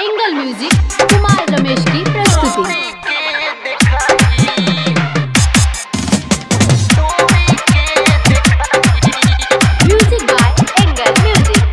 Angle music Kumar Ramesh की प्रस्तुति। Music by Angle music.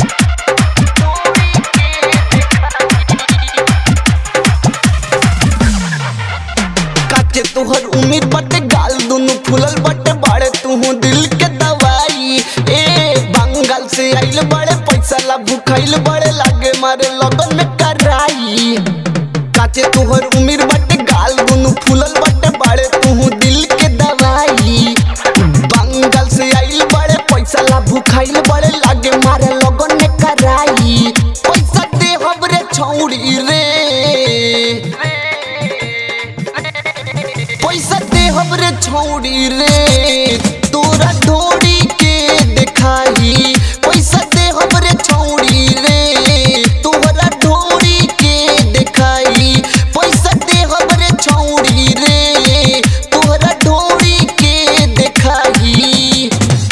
काचे तुहर उम्मीद बटे गाल दोनों फुलल बटे बाड़े तू दिल के दवाई बंगाल से आइल बड़े पैसा ला भूखाइल बड़े लागे मारे लगन में कराई। काचे तुहर उम्मीद बटे गाल दोनों फुलल बटे बाड़े तू दिल के दवाई बंगाल से आइल बड़े पैसा ला भूखाइल बड़े लागे मारे लगन में कराई। पैसा दे हमरे छौड़ी रे पैसा दे हमरे छौड़ी रे तोरा ढोड़ी के देखाई। पैसा दे हमरे छौड़ी रे तोरा ढोड़ी के देखाई। पैसा दे हमरे छौड़ी रे तोरा ढोड़ी के देखाई।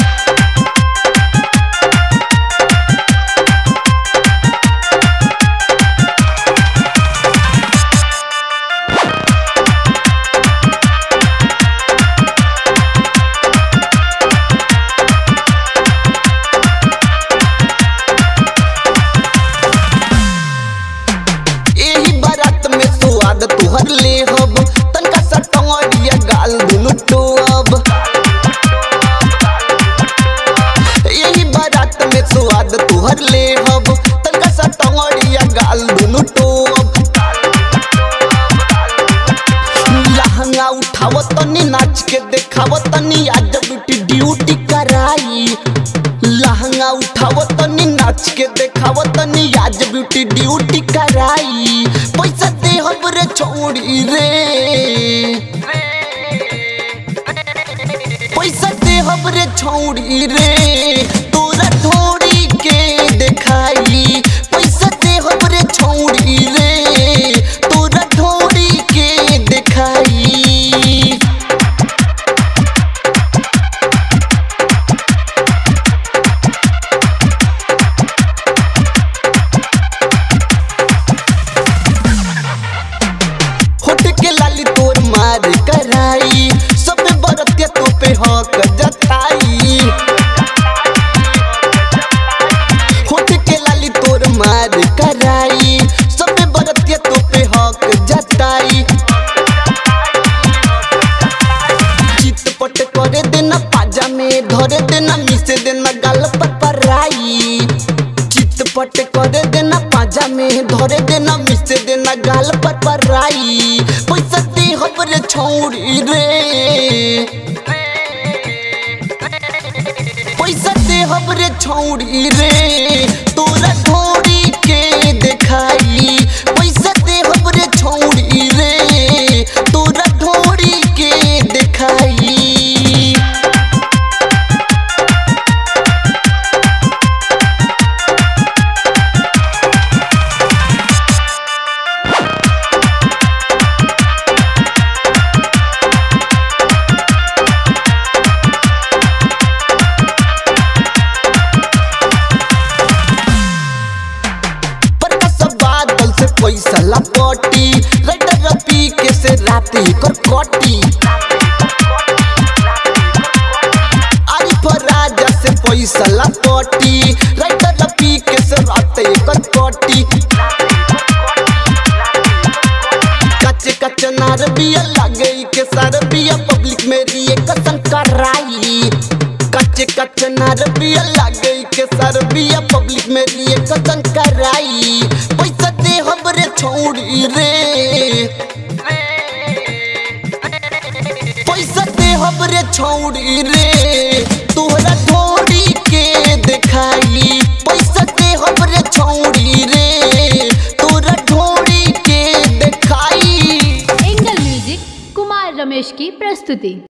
तुहर ले हब तनका सा टंगड़िया गाल दुनु टोब यही बारात में स्वाद तुहर ले हब तनका सा टंगड़िया गाल दुनु टोब। लहंगा उठाव तनी नाच के देखाव तनी आज ब्यूटी ड्यूटी कराई। लहंगा उठाव तनी नाच के देखाव तनी आज ब्यूटी ड्यूटी कराई। पैसा दे हमरे छौड़ी रे पैसा दे हमरे छौड़ी रे तोरा ढोड़ी के देखाई। पैसा दे हमरे छौड़ी रे तोरा ढोड़ी के देखाई। कराई सब बरतिया तो पे हक जताई। होठ के लाली तोर मार कराई सब बरतिया तो पे हक जताई। चितपट करे देना पाजा में धरे देना मिसे देना गाल पर पराई। चितपट करे देना पाजा में धरे देना मिसे देना गाल पर पराई। पैसा दे हमरे छौड़ी रे पैसा दे हमरे छौड़ी रे तोरा ढोड़ी के देखाई। पैसा दे हमरे छौड़ी रे तोरा ढोड़ी के देखाई। पैसा लपटी राइटर रपी के से राती कर कटी। आरिफ राजा से पैसा लपटी राइटर रपी के से राती कर कटी। कच्चे कच्चे नार बिया लगे के सार बिया पब्लिक मेरी एक कसम कराई। कच्चे कच्चे नार बिया लगे के सार बिया पब्लिक मेरी एक कसम कराई। पैसा दे हमरे छौड़ी रे पैसा दे हमरे छौड़ी रे तोहरा ढोड़ी के देखाई। पैसा दे हमरे छौड़ी रे तोरा ढोड़ी के देखाई। एंगल म्यूजिक कुमार रमेश की प्रस्तुति।